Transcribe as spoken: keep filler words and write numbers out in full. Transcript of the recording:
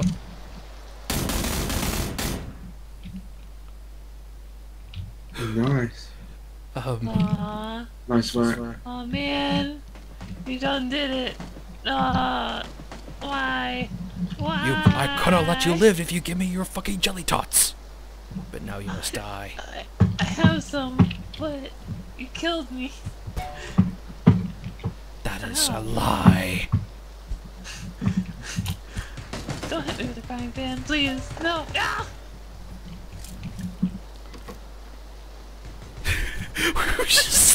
fuck? Nice. Um. Aww. Nice work. Oh man, you done did it. Uh, why? Why? You, I could have let you live if you give me your fucking jelly tots. But now you must die. I, I have some, but you killed me. That is Ow. a lie. Don't hit me with a frying pan, please. No. Ah! We were just